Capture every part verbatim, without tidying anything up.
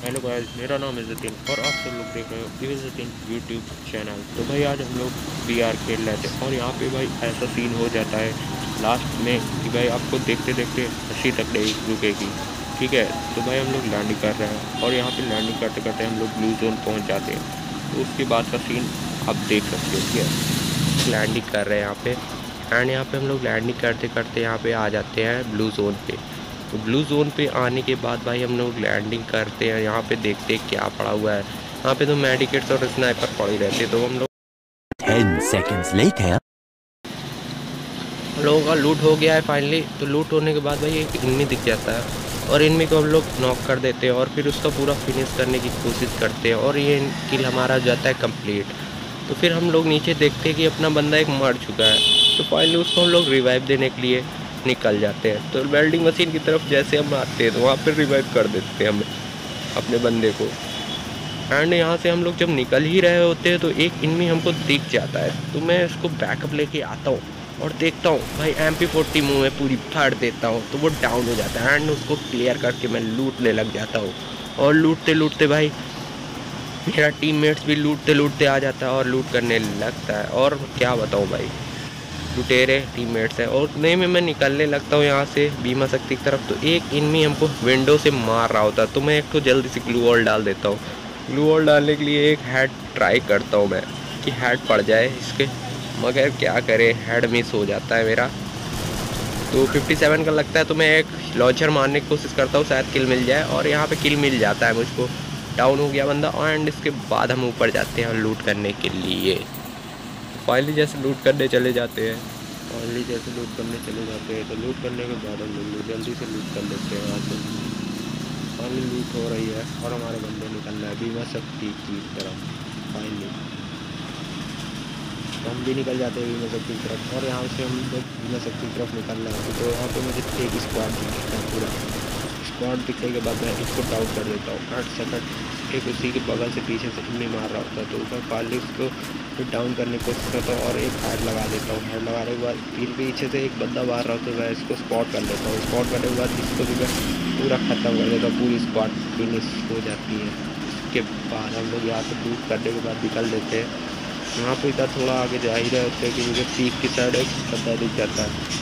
Hello guys, मेरा नाम है जतिन और आप सब लोग देख रहे हो ये जतिन यूट्यूब चैनल। तो भाई आज हम लोग बी आर खेल रहे थे और यहाँ पे भाई ऐसा सीन हो जाता है लास्ट में कि भाई आपको देखते देखते हंसी तक नहीं रुकेगी। ठीक है, तो भाई हम लोग लैंडिंग कर रहे हैं और यहाँ पे लैंडिंग करते करते हम लोग ब्लू जोन पहुँच जाते हैं। तो उसके बाद का सीन आप देख सकते हो। ठीक है, लैंडिंग कर रहे हैं यहाँ पे एंड यहाँ पे हम लोग लैंडिंग करते करते यहाँ पे आ जाते हैं ब्लू जोन पे। तो ब्लू जोन पे आने के बाद भाई हम लोग लैंडिंग करते हैं। यहाँ पे देखते हैं क्या पड़ा हुआ है। यहाँ पे तो मेडिकेट्स और स्नाइपर पड़े रहते, तो हम लोग Ten seconds later. हम लोगों का लूट हो गया है फाइनली। तो लूट होने के बाद भाई एक इनमी दिख जाता है और इनमी को हम लोग नॉक कर देते हैं और फिर उसका पूरा फिनिश करने की कोशिश करते हैं और ये किल हमारा हो जाता है कंप्लीट। तो फिर हम लोग नीचे देखते हैं कि अपना बंदा एक मर चुका है। तो फाइनली उसको हम लोग रिवाइव देने के लिए निकल जाते हैं। तो वेल्डिंग मशीन की तरफ जैसे हम आते हैं तो वहाँ पर रिवाइव कर देते हैं हम अपने बंदे को। एंड यहाँ से हम लोग जब निकल ही रहे होते हैं तो एक इनमी हमको दिख जाता है। तो मैं उसको बैकअप लेके आता हूँ और देखता हूँ भाई एम पी फोर्टी मुँह में पूरी फाड़ देता हूँ। तो वो डाउन हो जाता है एंड उसको क्लियर करके मैं लूटने लग जाता हूँ। और लूटते लूटते भाई मेरा टीममेट्स भी लूटते लूटते आ जाता है और लूट करने लगता है। और क्या बताऊँ भाई, लुटेरे टीममेट्स हैं। और नहीं में मैं निकलने लगता हूँ यहाँ से बीमा शक्ति की तरफ। तो एक इनमी हमको विंडो से मार रहा होता है। तो मैं एक तो जल्दी से ग्लू वॉल डाल देता हूँ। ग्लू वॉल डालने के लिए एक हेड ट्राई करता हूँ मैं कि हेड पड़ जाए इसके, मगर क्या करे हेड मिस हो जाता है मेरा। तो सत्तावन का लगता है। तो मैं एक लॉन्चर मारने की कोशिश करता हूँ, शायद किल मिल जाए। और यहाँ पे किल मिल जाता है मुझको, डाउन हो गया बंदा। एंड इसके बाद हम ऊपर जाते हैं लूट करने के लिए। फाइनली जैसे लूट करने चले जाते हैं फाइनली जैसे लूट करने चले जाते हैं तो लूट करने के बाद हम लोग जल्दी से लूट कर लेते हैं। यहाँ से फाइनली लूट हो रही है और हमारे बंदे निकल रहे हैं बीमा शक्ति की तरफ। फाइनली तो हम भी निकल जाते हैं बीमा शक्ति की तरफ और यहाँ से हम लोग बीमा शक्ति की तरफ निकल रहे हैं। तो यहाँ पे मुझे एक स्क्वाड दिखता है, पूरा स्क्वाड दिखने के बाद मैं इसको डाउन कर देता हूँ। आठ सेकंड एक उसी के बगल से पीछे से इनमें मार रहा होता है। तो ऊपर फाइनली उसको फिर डाउन करने की कोशिश करता हूँ और एक हेड लगा देता हूँ। हेड लगाने के बाद फिर पीछे से एक बंदा मार रहा होता है, मैं इसको स्पॉट कर लेता हूँ। स्पॉट करने के बाद इसको भी मैं पूरा ख़त्म कर देता हूँ, पूरी स्क्वाड फिनिश हो जाती है। इसके बाद हम लोग यहाँ से लूट करने के बाद निकल देते हैं। यहाँ पे इधर थोड़ा आगे जा ही रहे होते हैं कि मुझे पीक की साइड एक बंदा दिख जाता है।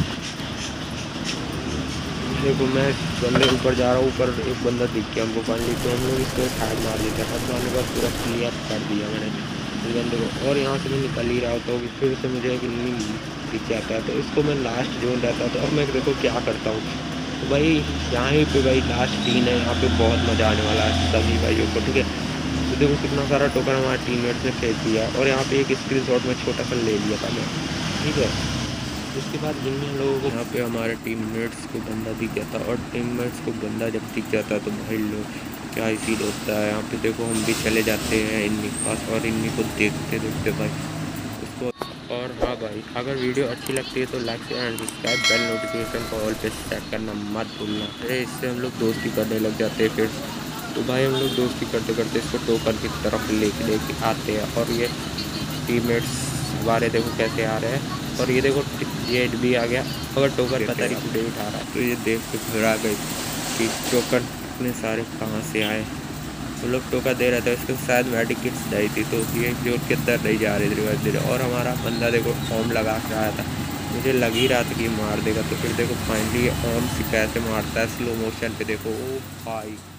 देखो मैं बंदे ऊपर जा रहा हूँ, ऊपर एक बंदा दिख गया हमको फाइनली। तो हम लोग इसको हेड मार देते हैं। हेड मारने के बाद पूरा क्लियर कर दिया मैंने इस बंदे को। और यहाँ से मैं निकल ही रहा होता हूँ, फिर से मुझे एक इनमी दिख जाता है। तो इसको मैं लास्ट जोन रहता है। तो अब मैं देखो क्या करता हूँ। तो भाई यहाँ पे भाई लास्ट सीन है, यहाँ पे बहुत मज़ा आने वाला है सभी भाइयों को। ठीक है, तो देखो कितना सारा टोकन हमारे टीममेट्स ने फेंक दिया और यहाँ पे एक स्क्रीनशॉट में छोटा सा ले लिया था मैं। ठीक है, उसके बाद इनमें हम लोगों को यहाँ पे हमारे टीममेट्स को बंदा दिख जाता है और टीममेट्स को बंदा जब दिख जाता है तो भाई लोग क्या ही फील होता है। यहाँ पे देखो हम भी चले जाते हैं इनमी के पास और इनमी को देखते देखते भाई उसको। और हाँ भाई, अगर वीडियो अच्छी लगती है तो लाइक से एंड सब्सक्राइब बेल नोटिफिकेशन को ऑल पे सेट करना मत भूलना। अरे इससे हम लोग दोस्ती करने लग जाते हैं फिर। तो भाई हम लोग दोस्ती करते करते इसको टोकन की तरफ लेके लेके आते हैं और ये टीममेट्स हमारे देखो कैसे आ रहे हैं। और ये देखो ये भी आ गया, अगर टोकन पता नहीं कुछ उठा रहा तो ये देख के घबरा गई कि टोकन इतने सारे कहाँ से आए। वो लोग टोकन दे रहे थे, उसके शायद मेडिकेट्स दी थी तो ये जो के अंदर नहीं जा रही थी रिवर्स दे रहे। और हमारा बंदा देखो ओम लगा के आया था, मुझे लग ही रहा था कि मार देगा। तो फिर देखो फाइनली ओम से कैसे मारता है स्लो मोशन पे, देखो ओ भाई।